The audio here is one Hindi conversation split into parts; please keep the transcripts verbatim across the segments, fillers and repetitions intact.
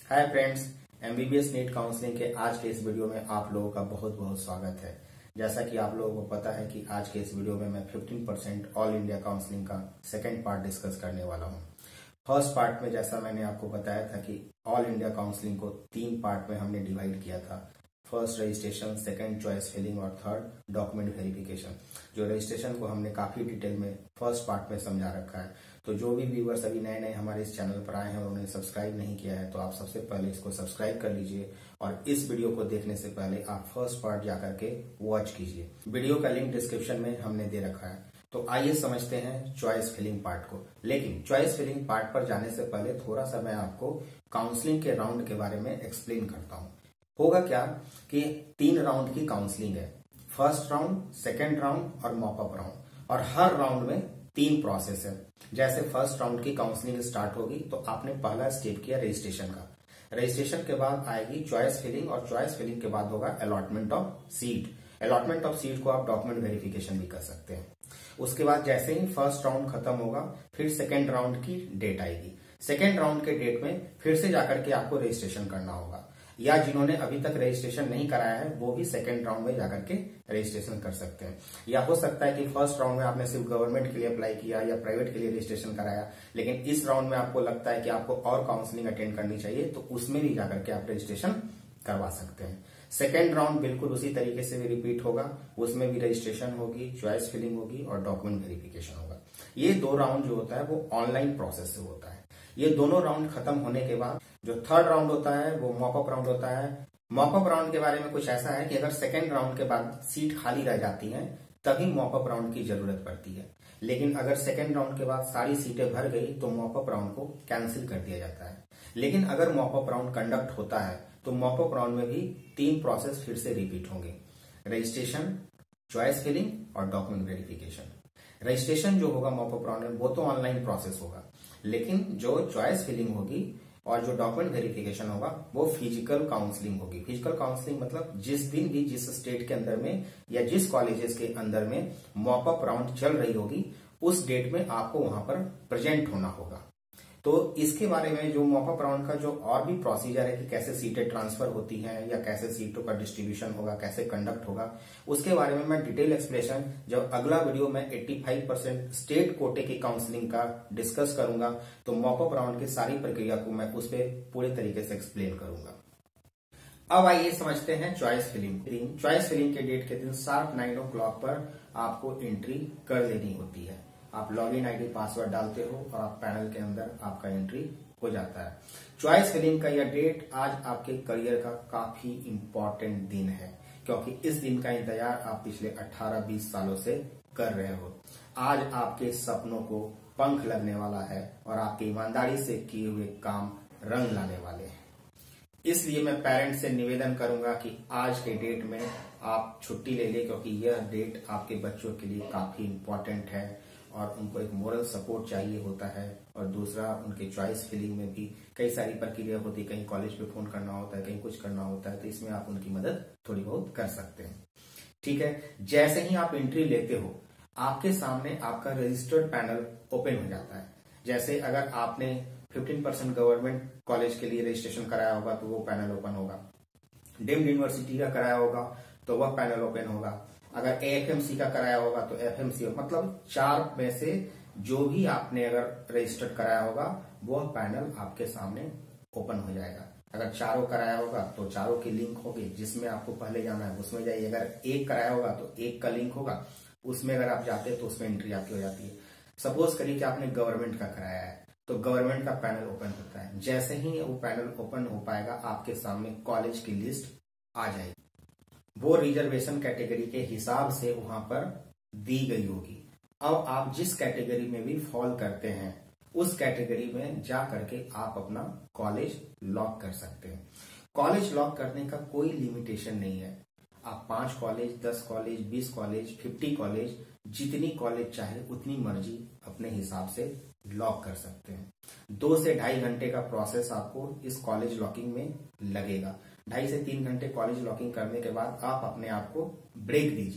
हाय फ्रेंड्स, एमबीबीएस नीट काउंसलिंग के आज के इस वीडियो में आप लोगों का बहुत बहुत स्वागत है। जैसा कि आप लोगों को पता है कि आज के इस वीडियो में मैं पंद्रह परसेंट ऑल इंडिया काउंसलिंग का सेकंड पार्ट डिस्कस करने वाला हूं। फर्स्ट पार्ट में जैसा मैंने आपको बताया था कि ऑल इंडिया काउंसलिंग को तीन पार्ट में हमने डिवाइड किया था। First registration, second choice filling और थर्ड डॉक्यूमेंट वेरिफिकेशन। जो रजिस्ट्रेशन को हमने काफी डिटेल में फर्स्ट पार्ट में समझा रखा है। तो जो भी व्यूअर्स अभी नए नए हमारे इस चैनल पर आए हैं और उन्होंने सब्सक्राइब नहीं किया है तो आप सबसे पहले इसको सब्सक्राइब कर लीजिए और इस वीडियो को देखने से पहले आप फर्स्ट पार्ट जाकर के वॉच कीजिए। वीडियो का लिंक डिस्क्रिप्शन में हमने दे रखा है। तो आइए समझते हैं चॉइस फिलिंग पार्ट को। लेकिन चॉइस फिलिंग पार्ट पर जाने से पहले थोड़ा सा मैं आपको काउंसलिंग के राउंड के बारे में एक्सप्लेन करता हूँ। होगा क्या कि तीन राउंड की काउंसलिंग है, फर्स्ट राउंड, सेकेंड राउंड और मॉपअप राउंड। और हर राउंड में तीन प्रोसेस है। जैसे फर्स्ट राउंड की काउंसलिंग स्टार्ट होगी तो आपने पहला स्टेप किया रजिस्ट्रेशन का। रजिस्ट्रेशन के बाद आएगी चॉइस फिलिंग और चॉइस फिलिंग के बाद होगा allotment of seat. Allotment of seat को आप डॉक्यूमेंट वेरिफिकेशन भी कर सकते हैं। उसके बाद जैसे ही फर्स्ट राउंड खत्म होगा फिर सेकेंड राउंड की डेट आएगी। सेकेंड राउंड के डेट में फिर से जाकर के आपको रजिस्ट्रेशन करना होगा, या जिन्होंने अभी तक रजिस्ट्रेशन नहीं कराया है वो भी सेकेंड राउंड में जाकर के रजिस्ट्रेशन कर सकते हैं। या हो सकता है कि फर्स्ट राउंड में आपने सिर्फ गवर्नमेंट के लिए अप्लाई किया या प्राइवेट के लिए रजिस्ट्रेशन कराया, लेकिन इस राउंड में आपको लगता है कि आपको और काउंसलिंग अटेंड करनी चाहिए तो उसमें भी जाकर के आप रजिस्ट्रेशन करवा सकते हैं। सेकेंड राउंड बिल्कुल उसी तरीके से भी रिपीट होगा, उसमें भी रजिस्ट्रेशन होगी, चॉइस फिलिंग होगी और डॉक्यूमेंट वेरिफिकेशन होगा। ये दो राउंड जो होता है वो ऑनलाइन प्रोसेस से होता है। ये दोनों राउंड खत्म होने के बाद जो थर्ड राउंड होता है वो मॉपअप राउंड होता है। मॉपअप राउंड के बारे में कुछ ऐसा है कि अगर सेकेंड राउंड के बाद सीट खाली रह जाती है तभी मॉपअप राउंड की जरूरत पड़ती है। लेकिन अगर सेकेंड राउंड के बाद सारी सीटें भर गई तो मॉपअप राउंड को कैंसिल कर दिया जाता है। लेकिन अगर मॉपअप राउंड कंडक्ट होता है तो मॉपअप राउंड में भी तीन प्रोसेस फिर से रिपीट होंगे, रजिस्ट्रेशन, चॉइस फिलिंग और डॉक्यूमेंट वेरिफिकेशन। रजिस्ट्रेशन जो होगा मॉपअप राउंड में वो तो ऑनलाइन प्रोसेस होगा, लेकिन जो चॉइस फिलिंग होगी और जो डॉक्यूमेंट वेरिफिकेशन होगा वो फिजिकल काउंसलिंग होगी। फिजिकल काउंसलिंग मतलब जिस दिन भी जिस स्टेट के अंदर में या जिस कॉलेजेस के अंदर में मॉपअप राउंड चल रही होगी उस डेट में आपको वहां पर प्रेजेंट होना होगा। तो इसके बारे में जो मॉपअप राउंड का जो और भी प्रोसीजर है कि कैसे सीटें ट्रांसफर होती हैं या कैसे सीटों का डिस्ट्रीब्यूशन होगा, कैसे कंडक्ट होगा, उसके बारे में मैं डिटेल एक्सप्लेनेशन जब अगला वीडियो में पचासी परसेंट स्टेट कोटे की काउंसलिंग का डिस्कस करूंगा तो मॉपअप राउंड की सारी प्रक्रिया को मैं उस पर पूरे तरीके से एक्सप्लेन करूंगा। अब आइए समझते हैं चॉइस फिलिंग। चॉइस फिलिंग के डेट के दिन शार्प नाइन ओ क्लॉक पर आपको एंट्री कर लेनी होती है। आप लॉगिन आईडी पासवर्ड डालते हो और आप पैनल के अंदर आपका एंट्री हो जाता है। चॉइस फिलिंग का यह डेट आज आपके करियर का काफी इंपॉर्टेंट दिन है, क्योंकि इस दिन का इंतजार आप पिछले अठारह बीस सालों से कर रहे हो। आज आपके सपनों को पंख लगने वाला है और आपकी ईमानदारी से किए हुए काम रंग लाने वाले हैं। इसलिए मैं पेरेंट्स से निवेदन करूंगा कि आज के डेट में आप छुट्टी ले लें, क्योंकि यह डेट आपके बच्चों के लिए काफी इंपॉर्टेंट है और उनको एक मोरल सपोर्ट चाहिए होता है। और दूसरा, उनके चॉइस फिलिंग में भी कई सारी प्रक्रिया होती है, कहीं कॉलेज पे फोन करना होता है, कहीं कुछ करना होता है, तो इसमें आप उनकी मदद थोड़ी बहुत कर सकते हैं। ठीक है, जैसे ही आप एंट्री लेते हो आपके सामने आपका रजिस्टर्ड पैनल ओपन हो जाता है। जैसे अगर आपने पंद्रह परसेंट गवर्नमेंट कॉलेज के लिए रजिस्ट्रेशन कराया होगा तो वो पैनल ओपन होगा। डीम्ड यूनिवर्सिटी का कराया होगा तो वह पैनल ओपन होगा। अगर एएफएमसी का कराया होगा तो एफएमसी, मतलब चार में से जो भी आपने अगर रजिस्टर्ड कराया होगा वह पैनल आपके सामने ओपन हो जाएगा। अगर चारों कराया होगा तो चारों की लिंक होगी, जिसमें आपको पहले जाना है उसमें जाइए। अगर एक कराया होगा तो एक का लिंक होगा, उसमें अगर आप जाते हैं तो उसमें एंट्री आपकी हो जाती है। सपोज करिए कि आपने गवर्नमेंट का कराया है तो गवर्नमेंट का पैनल ओपन होता है। जैसे ही वो पैनल ओपन हो पाएगा आपके सामने कॉलेज की लिस्ट आ जाएगी। वो रिजर्वेशन कैटेगरी के हिसाब से वहां पर दी गई होगी। अब आप जिस कैटेगरी में भी फॉल करते हैं उस कैटेगरी में जा करके आप अपना कॉलेज लॉक कर सकते हैं। कॉलेज लॉक करने का कोई लिमिटेशन नहीं है। आप पांच कॉलेज, दस कॉलेज, बीस कॉलेज, फिफ्टी कॉलेज, जितनी कॉलेज चाहे उतनी मर्जी अपने हिसाब से लॉक कर सकते हैं। दो से ढाई घंटे का प्रोसेस आपको इस कॉलेज लॉकिंग में लगेगा। ढाई से तीन घंटे कॉलेज लॉकिंग करने के बाद आप अपने आप को ब्रेक दीजिए।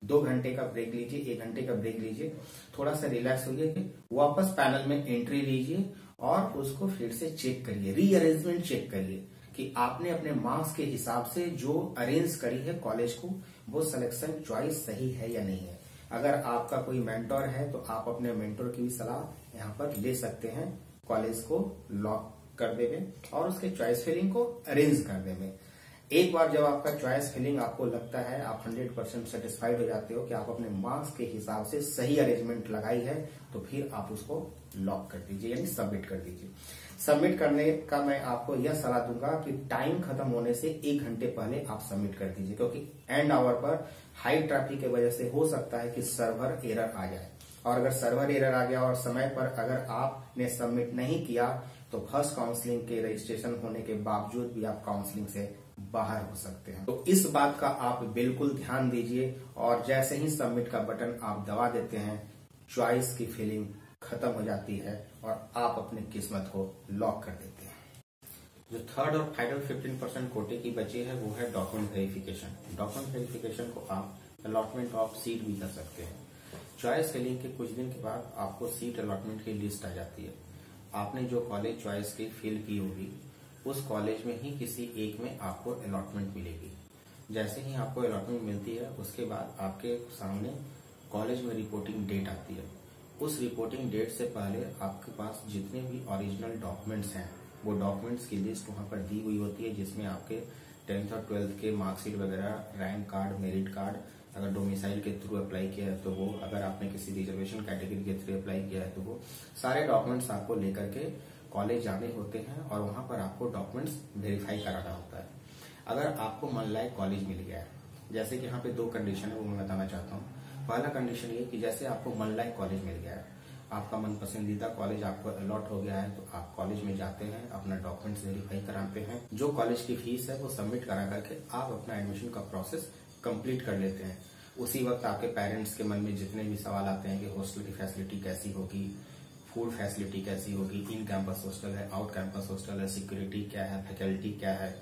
दो घंटे का ब्रेक लीजिए, एक घंटे का ब्रेक लीजिए, थोड़ा सा रिलैक्स होइए, वापस पैनल में एंट्री लीजिए और उसको फिर से चेक करिए, रीअरेंजमेंट चेक करिए कि आपने अपने मार्क्स के हिसाब से जो अरेंज करी है कॉलेज को, वो सिलेक्शन चॉइस सही है या नहीं है। अगर आपका कोई मेंटोर है तो आप अपने मेंटोर की भी सलाह यहाँ पर ले सकते हैं कॉलेज को लॉक कर देवे और उसके चॉइस फिलिंग को अरेंज कर देवे। एक बार जब आपका चॉइस फिलिंग आपको लगता है, आप हंड्रेड परसेंट सेटिस्फाइड हो जाते हो कि आप अपने मार्क्स के हिसाब से सही अरेंजमेंट लगाई है, तो फिर आप उसको लॉक कर दीजिए, यानी सबमिट कर दीजिए। सबमिट करने का मैं आपको यह सलाह दूंगा कि टाइम खत्म होने से एक घंटे पहले आप सबमिट कर दीजिए, क्योंकि एंड आवर पर हाई ट्रैफिक की वजह से हो सकता है कि सर्वर एरर आ जाए, और अगर सर्वर एरर आ गया और समय पर अगर आपने सबमिट नहीं किया तो फर्स्ट काउंसलिंग के रजिस्ट्रेशन होने के बावजूद भी आप काउंसलिंग से बाहर हो सकते हैं। तो इस बात का आप बिल्कुल ध्यान दीजिए, और जैसे ही सबमिट का बटन आप दबा देते हैं, चॉइस की फीलिंग खत्म हो जाती है और आप अपनी किस्मत को लॉक कर देते हैं। जो थर्ड और फाइनल फिफ्टीन परसेंट कोटे की बची है वो है डॉक्यूमेंट वेरिफिकेशन। डॉक्यूमेंट वेरिफिकेशन को आप अलॉटमेंट ऑफ सीट भी कर सकते हैं। चॉइस फिलिंग के कुछ दिन के बाद आपको सीट अलॉटमेंट की लिस्ट आ जाती है। आपने जो कॉलेज चॉइस की फिल की होगी उस कॉलेज में ही किसी एक में आपको अलॉटमेंट मिलेगी। जैसे ही आपको अलॉटमेंट मिलती है उसके बाद आपके सामने कॉलेज में रिपोर्टिंग डेट आती है। उस रिपोर्टिंग डेट से पहले आपके पास जितने भी ओरिजिनल डॉक्यूमेंट्स हैं वो डॉक्यूमेंट्स की लिस्ट वहां पर दी हुई होती है, जिसमें आपके टेंथ और ट्वेल्थ के मार्कशीट वगैरह, रैंक कार्ड, मेरिट कार्ड, अगर डोमिसाइल के थ्रू अप्लाई किया है तो वो, अगर आपने किसी रिजर्वेशन कैटेगरी के थ्रू अप्लाई किया है तो वो सारे डॉक्यूमेंट्स आपको लेकर के कॉलेज जाने होते हैं और वहां पर आपको डॉक्यूमेंट्स वेरीफाई कराना होता है। अगर आपको मन लायक कॉलेज मिल गया है, जैसे कि यहाँ पे दो कंडीशन है वो मैं बताना चाहता हूँ। पहला कंडीशन ये कि जैसे आपको मन लायक कॉलेज मिल गया है, आपका मन पसंदीदा कॉलेज आपको अलॉट हो गया है, तो आप कॉलेज में जाते हैं, अपना डॉक्यूमेंट्स वेरीफाई कराते हैं, जो कॉलेज की फीस है वो सबमिट करा करके आप अपना एडमिशन का प्रोसेस कंप्लीट कर लेते हैं। उसी वक्त आपके पेरेंट्स के मन में जितने भी सवाल आते हैं कि हॉस्टल की फैसिलिटी कैसी होगी, फूड फैसिलिटी कैसी होगी, इन कैंपस हॉस्टल है, आउट कैंपस हॉस्टल है, सिक्योरिटी क्या है, फैकल्टी क्या है,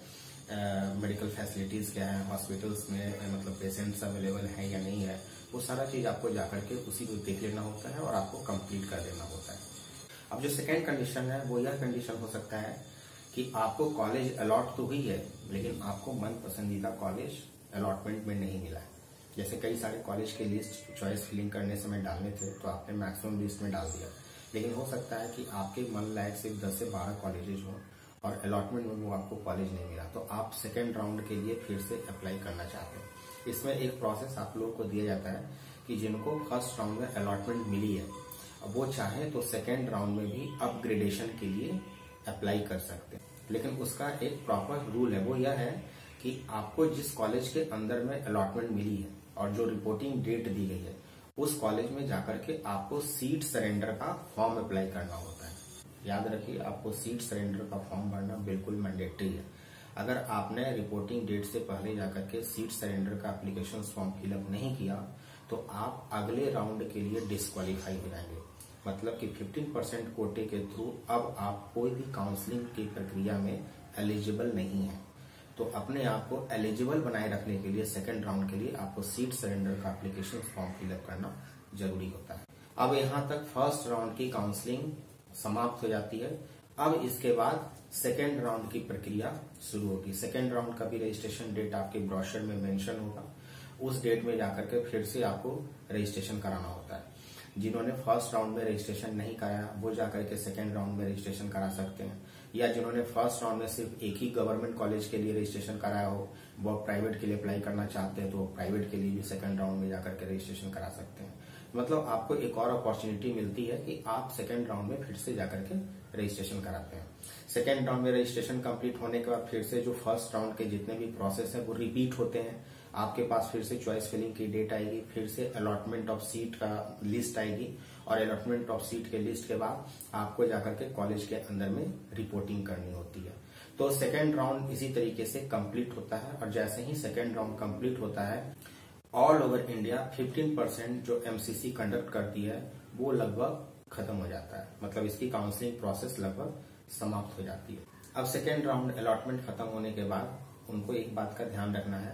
मेडिकल फैसिलिटीज क्या है, हॉस्पिटल्स में मतलब पेशेंट्स अवेलेबल है या नहीं है, वो सारा चीज आपको जाकर के उसी को देख लेना होता है और आपको कंप्लीट कर देना होता है। अब जो सेकेंड कंडीशन है वो यह कंडीशन हो सकता है कि आपको कॉलेज अलॉट तो हुई है लेकिन आपको मन पसंदीदा कॉलेज अलॉटमेंट में नहीं मिला है। जैसे कई सारे कॉलेज के लिस्ट चॉइस फिलिंग करने समय डालने थे तो आपने मैक्सिमम लिस्ट में डाल दिया, लेकिन हो सकता है कि आपके मन लायक सिर्फ दस से बारह कॉलेजेस हों और अलॉटमेंट में वो आपको कॉलेज नहीं मिला, तो आप सेकेंड राउंड के लिए फिर से अप्लाई करना चाहते हैं। इसमें एक प्रोसेस आप लोगों को दिया जाता है कि जिनको फर्स्ट राउंड में अलॉटमेंट मिली है वो चाहे तो सेकेंड राउंड में भी अपग्रेडेशन के लिए अप्लाई कर सकते हैं, लेकिन उसका एक प्रॉपर रूल है। वो यह है कि आपको जिस कॉलेज के अंदर में अलॉटमेंट मिली है और जो रिपोर्टिंग डेट दी गई है उस कॉलेज में जाकर के आपको सीट सरेंडर का फॉर्म अप्लाई करना होता है। याद रखिए, आपको सीट सरेंडर का फॉर्म भरना बिल्कुल मैंडेटरी है। अगर आपने रिपोर्टिंग डेट से पहले जाकर के सीट सरेंडर का एप्लीकेशन फॉर्म फिलअप नहीं किया तो आप अगले राउंड के लिए डिस्क्वालीफाई हो जाएंगे। मतलब कि फिफ्टीन परसेंट कोटे के थ्रू अब आप कोई भी काउंसलिंग की प्रक्रिया में एलिजिबल नहीं है। तो अपने आप को एलिजिबल बनाए रखने के लिए सेकेंड राउंड के लिए आपको सीट सरेंडर का एप्लीकेशन फॉर्म फिलअप करना जरूरी होता है। अब यहाँ तक फर्स्ट राउंड की काउंसलिंग समाप्त हो जाती है। अब इसके बाद सेकेंड राउंड की प्रक्रिया शुरू होगी। सेकेंड राउंड का भी रजिस्ट्रेशन डेट आपके ब्रोशर में मेंशन होगा। उस डेट में जाकर के फिर से आपको रजिस्ट्रेशन कराना होता है। जिन्होंने फर्स्ट राउंड में रजिस्ट्रेशन नहीं कराया वो जाकर के सेकेंड राउंड में रजिस्ट्रेशन करा सकते हैं, या जिन्होंने फर्स्ट राउंड में सिर्फ एक ही गवर्नमेंट कॉलेज के लिए रजिस्ट्रेशन कराया हो वो प्राइवेट के लिए अप्लाई करना चाहते हैं तो प्राइवेट के लिए भी सेकेंड राउंड में जाकर के रजिस्ट्रेशन करा सकते हैं। मतलब आपको एक और अपॉर्चुनिटी मिलती है कि आप सेकेंड राउंड में फिर से जाकर के रजिस्ट्रेशन कराते हैं। सेकेंड राउंड में रजिस्ट्रेशन कंप्लीट होने के बाद फिर से जो फर्स्ट राउंड के जितने भी प्रोसेस है वो रिपीट होते हैं। आपके पास फिर से चॉइस फिलिंग की डेट आएगी, फिर से अलॉटमेंट ऑफ सीट का लिस्ट आएगी और अलॉटमेंट ऑफ सीट के लिस्ट के बाद आपको जाकर के कॉलेज के अंदर में रिपोर्टिंग करनी होती है। तो सेकेंड राउंड इसी तरीके से कंप्लीट होता है और जैसे ही सेकेंड राउंड कंप्लीट होता है all over India fifteen percent जो एमसीसी कंडक्ट करती है वो लगभग खत्म हो जाता है। मतलब इसकी काउंसलिंग प्रोसेस लगभग समाप्त हो जाती है। अब सेकेंड राउंड अलॉटमेंट खत्म होने के बाद उनको एक बात का ध्यान रखना है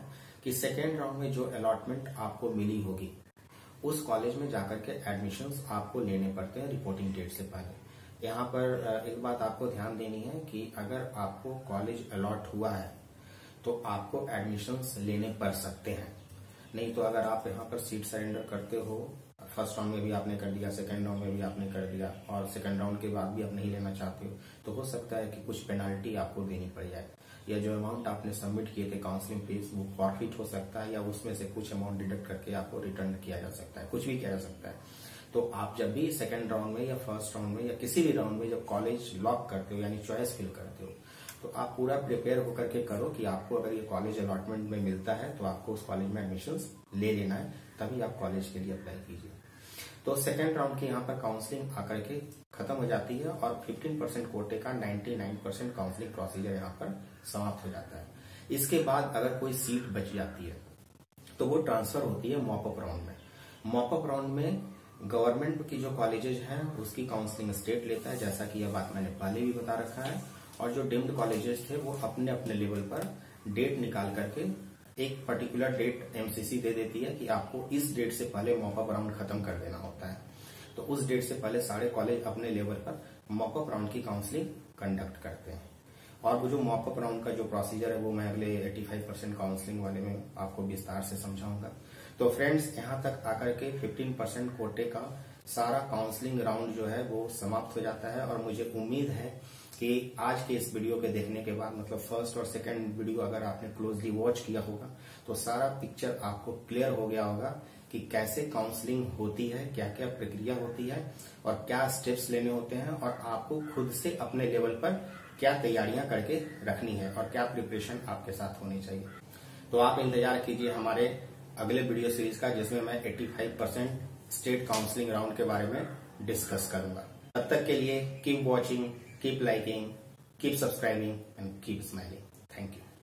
कि सेकेंड राउंड में जो अलॉटमेंट आपको मिली होगी उस कॉलेज में जाकर के एडमिशंस आपको लेने पड़ते हैं रिपोर्टिंग डेट से पहले। यहाँ पर एक बात आपको ध्यान देनी है कि अगर आपको कॉलेज अलॉट हुआ है तो आपको एडमिशंस लेने पड़ सकते हैं, नहीं तो अगर आप यहाँ पर सीट सरेंडर करते हो, फर्स्ट राउंड में भी आपने कर दिया, सेकंड राउंड में भी आपने कर दिया और सेकंड राउंड के बाद भी आप नहीं लेना चाहते हो, तो हो सकता है कि कुछ पेनाल्टी आपको देनी पड़ जाए, या जो अमाउंट आपने सबमिट किए थे काउंसलिंग फीस वो फॉरफिट हो सकता है, या उसमें से कुछ अमाउंट डिडक्ट करके आपको रिटर्न किया जा सकता है, कुछ भी किया जा सकता है। तो आप जब भी सेकंड राउंड में या फर्स्ट राउंड में या किसी भी राउंड में जब कॉलेज लॉक करते हो यानी चॉइस फिल करते हो, तो आप पूरा प्रिपेयर होकर के करो कि आपको अगर ये कॉलेज अलॉटमेंट में मिलता है तो आपको उस कॉलेज में एडमिशंस ले लेना है, तभी आप कॉलेज के लिए अप्लाई कीजिए। तो सेकेंड राउंड की यहाँ पर काउंसलिंग आकर के खत्म हो जाती है और फिफ्टीन परसेंट कोटे का निन्यानवे परसेंट काउंसलिंग प्रोसीजर यहाँ पर समाप्त हो जाता है। इसके बाद अगर कोई सीट बच जाती है तो वो ट्रांसफर होती है मॉपअप राउंड में। मॉपअप राउंड में गवर्नमेंट की जो कॉलेजेज हैं उसकी काउंसलिंग स्टेट लेता है, जैसा कि यह बात मैंने पहले भी बता रखा है, और जो डीम्ड कॉलेजेस थे वो अपने अपने लेवल पर डेट निकाल करके एक पर्टिकुलर डेट एमसीसी दे देती है कि आपको इस डेट से पहले मॉपअप राउंड खत्म कर देना होता है। तो उस डेट से पहले सारे कॉलेज अपने लेवल पर मॉपअप राउंड की काउंसलिंग कंडक्ट करते हैं। और वो जो मॉपअप राउंड का जो प्रोसीजर है वो मैं अगले पचासी परसेंट काउंसलिंग वाले में आपको विस्तार से समझाऊंगा। तो फ्रेंड्स, यहाँ तक आकर के फिफ्टीन परसेंट कोटे का सारा काउंसलिंग राउंड जो है वो समाप्त हो जाता है। और मुझे उम्मीद है कि आज के इस वीडियो के देखने के बाद, मतलब फर्स्ट और सेकंड वीडियो अगर आपने क्लोजली वॉच किया होगा तो सारा पिक्चर आपको क्लियर हो गया होगा कि कैसे काउंसलिंग होती है, क्या क्या प्रक्रिया होती है और क्या स्टेप्स लेने होते हैं, और आपको खुद से अपने लेवल पर क्या तैयारियां करके रखनी है और क्या प्रिपरेशन आपके साथ होनी चाहिए। तो आप इंतजार कीजिए हमारे अगले वीडियो सीरीज का, जिसमें मैं पचासी परसेंट स्टेट काउंसलिंग राउंड के बारे में डिस्कस करूंगा। तब तक के लिए keep watching, keep liking, keep subscribing and keep smiling. Thank you.